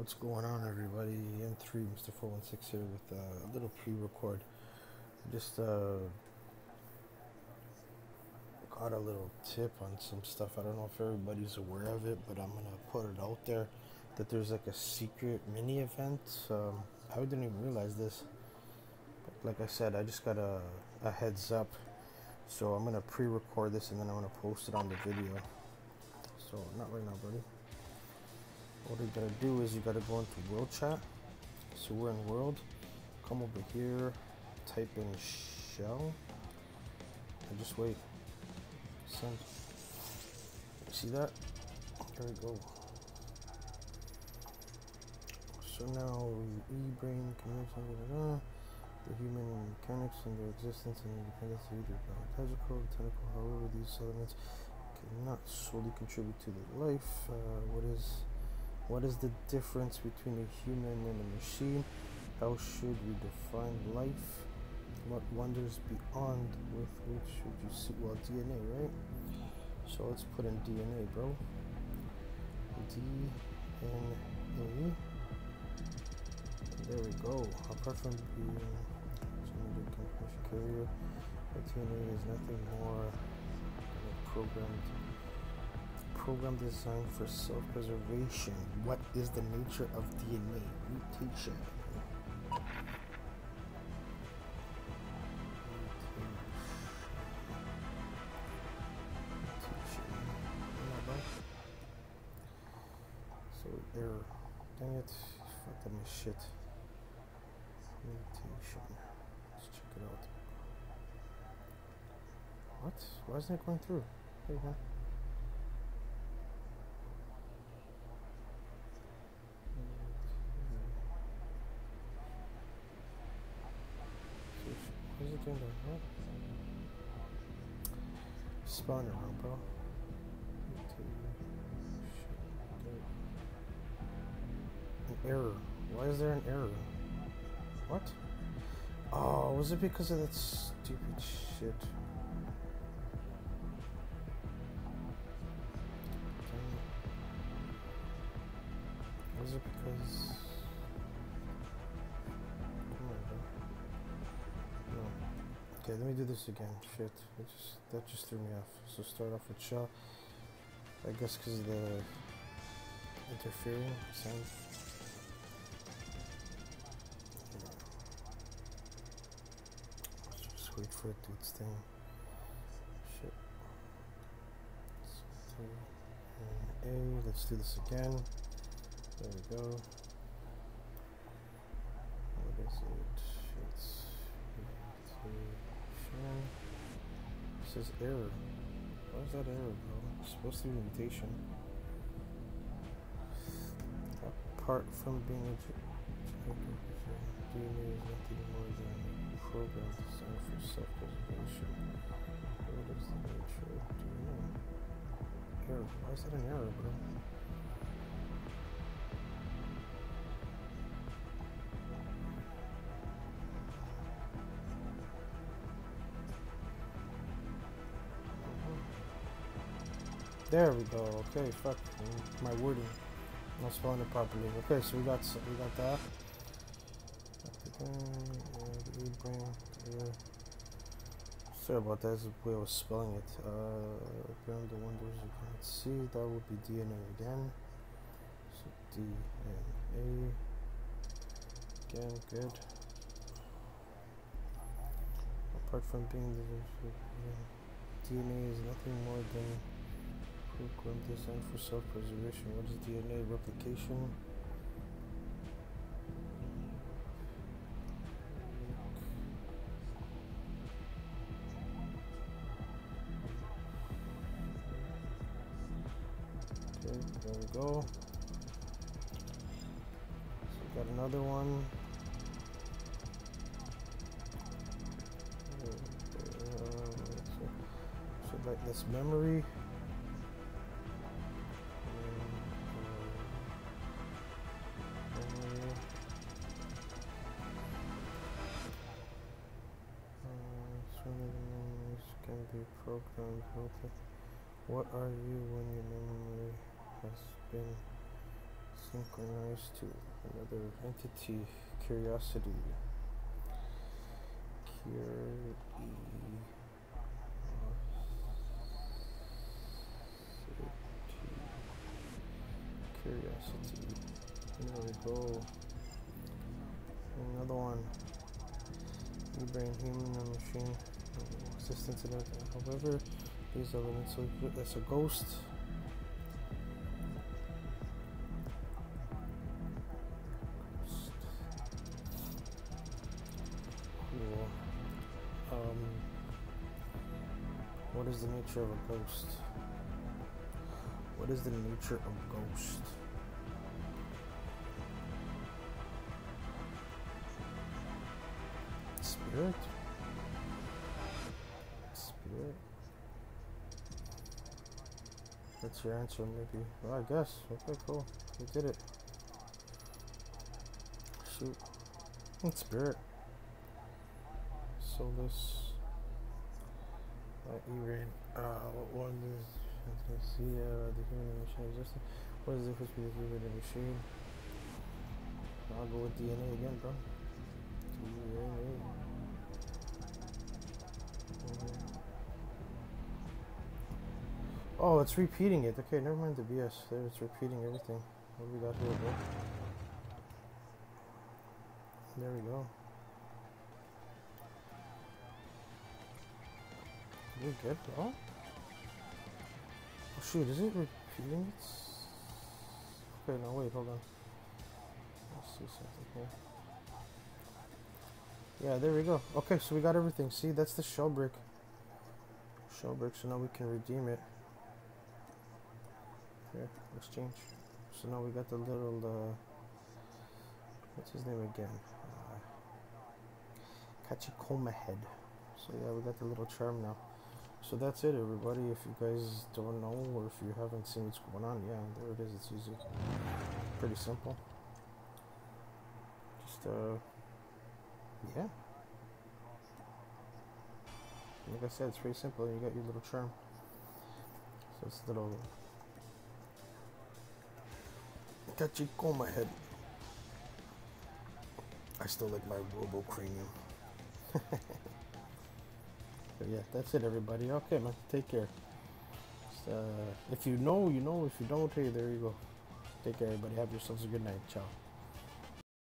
What's going on, everybody? N3 Mr. 416 here with a little pre-record. Just got a little tip on some stuff. I don't know if everybody's aware of it, but I'm gonna put it out there that there's like a secret mini event. I didn't even realize this, but like I said, I just got a heads up. So I'm gonna pre-record this and then I'm gonna post it on the video. So not right now, buddy. What you gotta do is you gotta go into world chat. So we're in world. Come over here, type in shell, and just wait. Send. See that? There we go. So now e-brain communication, the human mechanics and their existence and independence are either biological or technical. However, these elements cannot solely contribute to the life. What is the difference between a human and a machine? How should we define life? What wonders beyond with which should you see? Well, DNA, right? So let's put in DNA, bro. DNA. There we go. Apart from being genetic information carrier, DNA is nothing more than a program designed for self-preservation. What is the nature of DNA? Mutation. So error. Dang it. Fuck my shit. Mutation. Let's check it out. What? Why isn't it going through? Hey, man. Why is it doing that? What? Spawn around, bro. An error. Why is there an error? What? Oh, was it because of that stupid shit? Was it because... Come on, bro. No. Okay, let me do this again. Shit. That just threw me off. So start off with shell. I guess because of the interfering sound. Just wait for it to its thing. Shit. And A. Let's do this again. There we go. What is it? It's it says error. Why is that error, bro? It's supposed to be mutation. Apart from being a DNA is nothing more than a program designed for self-preservation. What is the nature of DNA? Error. Why is that an error, bro? There we go. Okay, fuck my wording. Not spelling it properly. Okay, so we got that. Sorry about that. That's the way I was spelling it. Beyond the wonders you can't see. That would be DNA again. So DNA again. Good. Apart from being the DNA is nothing more than program designed for self-preservation. What is DNA? Replication. Okay, there we go. So we got another one. So like this memory. Can be programmed. Okay. What are you when your memory has been Synchronized to another entity. Curiosity. Curiosity. There we go. Another one. E-brain, human and machine. Existence and everything. However, these elements. So that's a ghost. Cool. What is the nature of a ghost? What is the nature of ghost? Spirit? Spirit? That's your answer, maybe. Well, I guess. Okay, cool. We did it. Shoot. It's spirit. Soulless. E-brain. What one is? Let's see. The human and machine existing. What is the difference between the human and machine? I'll go with DNA again, bro. DNA. Oh, it's repeating it. Okay, never mind the BS. There, it's repeating everything. What do we got here, bro? There we go. You're good, bro. Oh shoot, is it repeating it? Okay, no, wait, hold on. Let's see something here. Yeah, there we go. Okay, so we got everything. See, that's the shell brick. Shell brick, so now we can redeem it. Here, exchange. So now we got the little, what's his name again? Kachikoma head. So yeah, we got the little charm now. So that's it, everybody. If you guys don't know, or if you haven't seen what's going on, yeah, there it is. It's easy. Pretty simple. Just, yeah. Like I said, it's pretty simple. You got your little charm. So it's a little Kachikoma head. I still like my Robo Cranium. But yeah, that's it, everybody. Okay, man. Take care. If you know, you know. If you don't, hey, there you go. Take care, everybody. Have yourselves a good night. Ciao.